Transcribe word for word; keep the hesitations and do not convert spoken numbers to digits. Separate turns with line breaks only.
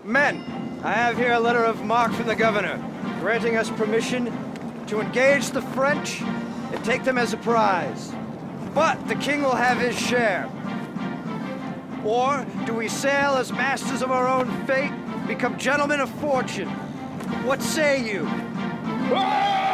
Men, I have here a letter of marque from the governor, granting us permission to engage the French and take them as a prize. But the king will have his share. Or do we sail as masters of our own fate, become gentlemen of fortune? What say you?
Ah!